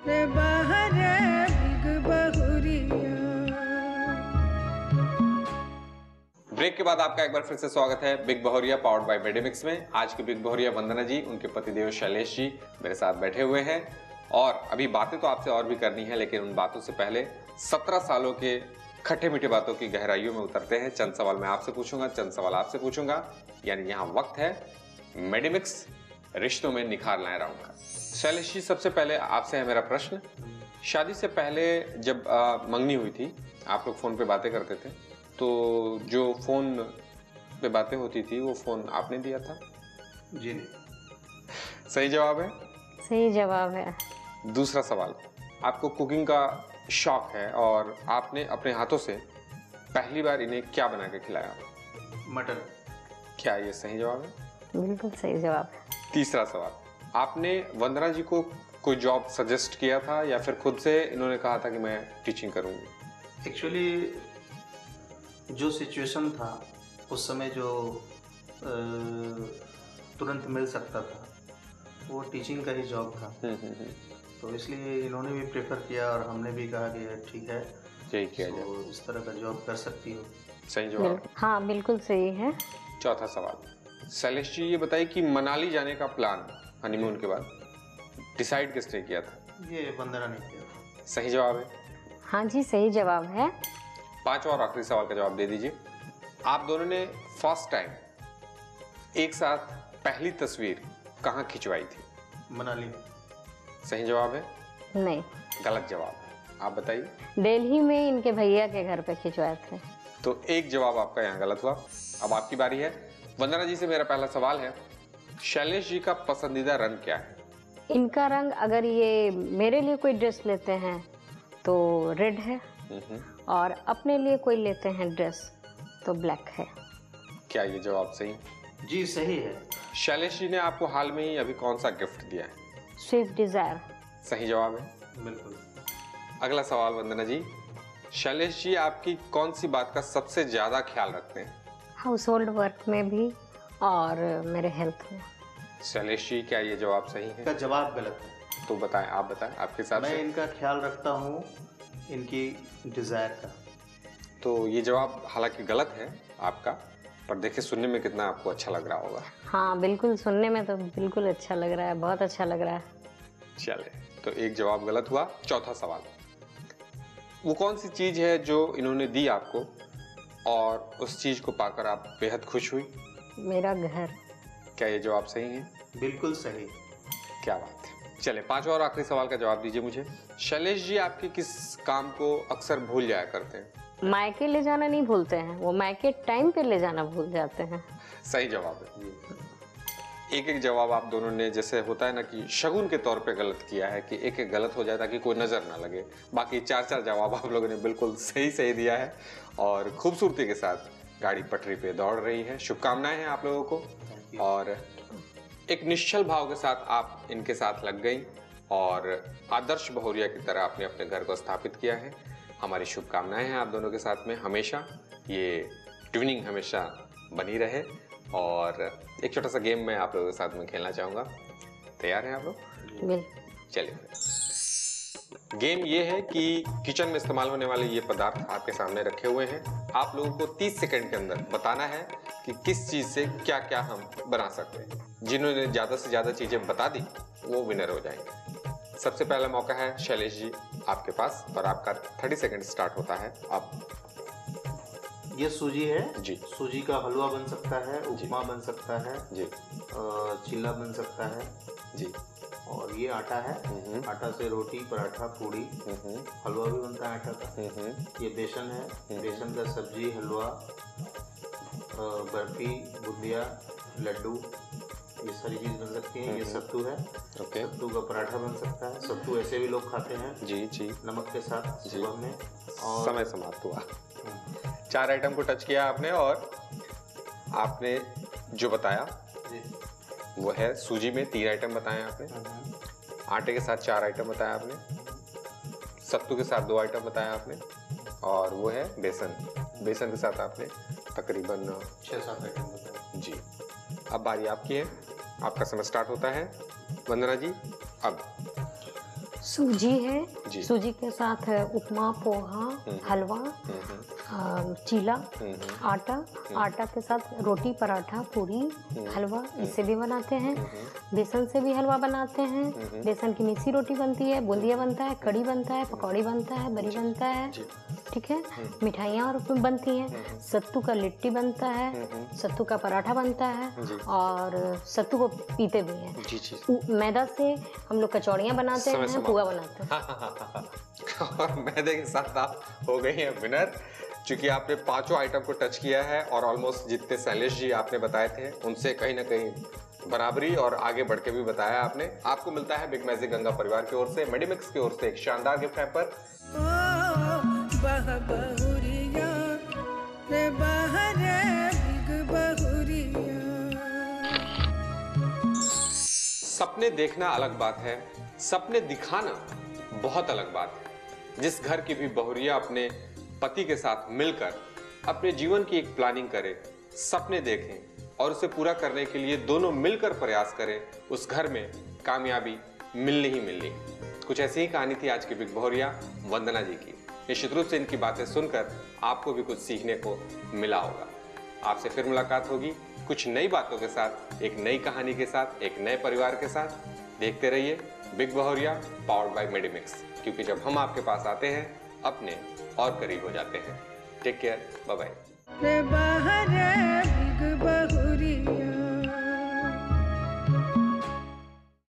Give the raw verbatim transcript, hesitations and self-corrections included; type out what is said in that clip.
रे बाहर बिग बहुरिया। ब्रेक के बाद आपका एक बार फिर से स्वागत है बिग बहुरिया पावर्ड बाय मेडिमिक्स में। आज की बिग बहुरिया वंदना जी, उनके पतिदेव शैलेश जी मेरे साथ बैठे हुए हैं और अभी बातें तो आपसे और भी करनी है, लेकिन उन बातों से पहले सत्रह सालों के खट्टे मीठे बातों की गहराइयों में उतरते हैं। चंद सवाल मैं आपसे पूछूंगा, चंद सवाल आपसे पूछूंगा, यानी यहाँ वक्त है मेडिमिक्स रिश्तों में निखार लाए राउंड का। शैलेश जी, सबसे पहले आपसे है मेरा प्रश्न। शादी से पहले जब आ, मंगनी हुई थी, आप लोग फोन पे बातें करते थे, तो जो फोन पे बातें होती थी वो फोन आपने दिया था? जी नहीं। सही जवाब है? सही जवाब है। दूसरा सवाल, आपको कुकिंग का शौक है और आपने अपने हाथों से पहली बार इन्हें क्या बना के खिलाया? मटर। क्या ये सही जवाब है? बिल्कुल सही जवाब है। तीसरा सवाल, आपने वंदना जी को कोई जॉब सजेस्ट किया था या फिर खुद से इन्होंने कहा था कि मैं टीचिंग करूंगी? एक्चुअली जो सिचुएशन था उस समय जो अ, तुरंत मिल सकता था वो टीचिंग का ही जॉब था, तो इसलिए इन्होंने भी प्रेफर किया और हमने भी कहा कि ठीक है यही किया तो जाए। इस तरह का जॉब कर सकती हो। सही जवाब। बिल, हाँ बिल्कुल सही है। चौथा सवाल, शैलेश जी ये बताइए कि मनाली जाने का प्लान हनीमून के बाद डिसाइड किसने किया था? ये वंदना ने किया था। सही जवाब है? हाँ जी सही जवाब है। पांचवा और आखिरी सवाल का जवाब दे दीजिए। आप दोनों ने फर्स्ट टाइम एक साथ पहली तस्वीर कहाँ खिंचवाई थी? मनाली। सही जवाब है? नहीं, गलत जवाब है। आप बताइए। दिल्ली में इनके भैया के घर पे खिंचवाए थे। तो एक जवाब आपका यहाँ गलत हुआ। अब आपकी बारी है। वंदना जी से मेरा पहला सवाल है, शैलेश जी का पसंदीदा रंग क्या है? इनका रंग, अगर ये मेरे लिए कोई ड्रेस लेते हैं तो रेड है, और अपने लिए कोई लेते हैं ड्रेस तो ब्लैक है। क्या ये जवाब सही? जी सही है। शैलेश जी ने आपको हाल में ही अभी कौन सा गिफ्ट दिया है? Swift Dzire. सही जवाब है? बिल्कुल। अगला सवाल वंदना जी, शैलेश जी आपकी कौन सी बात का सबसे ज्यादा ख्याल रखते हैं? हाउस होल्ड वर्क में भी और मेरे हेल्थ में। शैलेश जी क्या ये जवाब सही है? इसका जवाब गलत है। तो बताएं, आप बताएं आपके हिसाब मैं से। इनका ख्याल रखता हूँ इनकी डिज़ायर का। तो ये जवाब हालांकि गलत है आपका, पर देखिए सुनने में कितना आपको अच्छा लग रहा होगा। हाँ बिल्कुल, सुनने में तो बिल्कुल अच्छा लग रहा है, बहुत अच्छा लग रहा है। चले, तो एक जवाब गलत हुआ। चौथा सवाल, वो कौन सी चीज है जो इन्होंने दी आपको और उस चीज को पाकर आप बेहद खुश हुई? मेरा घर। क्या ये जवाब सही है? बिल्कुल सही। क्या बात है। चले, पांचवा और आखिरी सवाल का जवाब दीजिए मुझे। शैलेश जी आपके किस काम को अक्सर भूल जाया करते हैं? मायके ले जाना नहीं भूलते हैं, वो मायके टाइम पे ले जाना भूल जाते हैं। सही जवाब है। एक एक जवाब आप दोनों ने, जैसे होता है ना कि शगुन के तौर पे गलत किया है कि एक एक गलत हो जाए ताकि कोई नजर ना लगे। बाकी चार चार जवाब आप लोगों ने बिल्कुल सही सही दिया है और खूबसूरती के साथ गाड़ी पटरी पे दौड़ रही है। शुभकामनाएं हैं आप लोगों को। और एक निश्चल भाव के साथ आप इनके साथ लग गई और आदर्श बहुरिया की तरह आपने अपने घर को स्थापित किया है। हमारी शुभकामनाएं हैं आप दोनों के साथ में। हमेशा ये ट्यूनिंग हमेशा बनी रहे। और एक छोटा सा गेम मैं आप लोगों के साथ में खेलना चाहूँगा। तैयार हैं आप लोग? चलिए, गेम ये है कि किचन में इस्तेमाल होने वाले ये पदार्थ आपके सामने रखे हुए हैं। आप लोगों को तीस सेकंड के अंदर बताना है कि किस चीज़ से क्या क्या हम बना सकते हैं। जिन्होंने ज़्यादा से ज़्यादा चीज़ें बता दी वो विनर हो जाएंगे। सबसे पहला मौका है शैलेश जी आपके पास और आपका तीस सेकंड स्टार्ट होता है। आप ये सूजी है जी। सूजी का हलवा बन सकता है, उपमा बन सकता है जी, चिल्ला बन सकता है जी। और ये आटा है, आटा से रोटी, पराठा, पूड़ी, हलवा भी बनता है आटा का। ये बेसन है, बेसन का सब्जी, हलवा, बर्फी, बुंदिया, लड्डू, ये सारी चीज़ बन सकती हैं। ये सत्तू है, ओके। सत्तू का पराठा बन सकता है। सत्तू ऐसे भी लोग खाते हैं जी जी, नमक के साथ सुबह में। और समय समाप्त हुआ। चार आइटम को टच किया आपने और आपने जो बताया वो है सूजी में तीन आइटम बताए आपने, आटे के साथ चार आइटम बताया आपने, सत्तू के साथ दो आइटम बताया आपने और वो है बेसन। बेसन के साथ आपने तकरीबन छः सात आइटम बताए। जी। अब बारी आपकी है, आपका समय स्टार्ट होता है। वंदना जी, अब सूजी है, जी। सूजी के साथ है उपमा, पोहा, हलवा, अ, चीला, आटा, आटा के साथ रोटी, पराठा, पूरी, हलवा, इससे भी बनाते हैं। बेसन से भी हलवा बनाते हैं, बेसन की मिस्सी रोटी बनती है, बूंदिया बनता है, कड़ी बनता है, पकौड़ी बनता है, बरी बनता है, ठीक है। मिठाइयाँ और बनती हैं, सत्तू का लिट्टी बनता है, सत्तू का पराठा बनता है और सत्तू को पीते भी हैं। जी जी। मैदा से हम लोग कचौड़ियाँ बनाते समय हैं, समाप्त। पुआ बनाते हैं। और मैदे के साथ आप हो गई हैं विनर, क्योंकि आपने पांचों आइटम को टच किया है और ऑलमोस्ट जितने शैलेश जी आपने बताए थे उनसे कहीं ना कहीं बराबरी और आगे बढ़ के भी बताया आपने। आपको मिलता है बिग मैजिक गंगा परिवार की ओर से, मेडिमिक्स की ओर से एक शानदार गिफ्ट हैम्पर। बह बहुरिया रे बह रे बिग बहुरिया। सपने देखना अलग बात है, सपने दिखाना बहुत अलग बात है। जिस घर की भी बहुरिया अपने पति के साथ मिलकर अपने जीवन की एक प्लानिंग करे, सपने देखें और उसे पूरा करने के लिए दोनों मिलकर प्रयास करें, उस घर में कामयाबी मिलनी ही मिलनी। कुछ ऐसी ही कहानी थी आज की बिग बहुरिया वंदना जी की। निश्चित रूप से इनकी बातें सुनकर आपको भी कुछ सीखने को मिला होगा। आपसे फिर मुलाकात होगी कुछ नई बातों के साथ, एक नई कहानी के साथ, एक नए परिवार के साथ। देखते रहिए बिग बहुरिया पावर्ड बाय मेडिमिक्स, क्योंकि जब हम आपके पास आते हैं अपने और करीब हो जाते हैं। Take care, bye bye. रे बह रे बिग बहुरिया।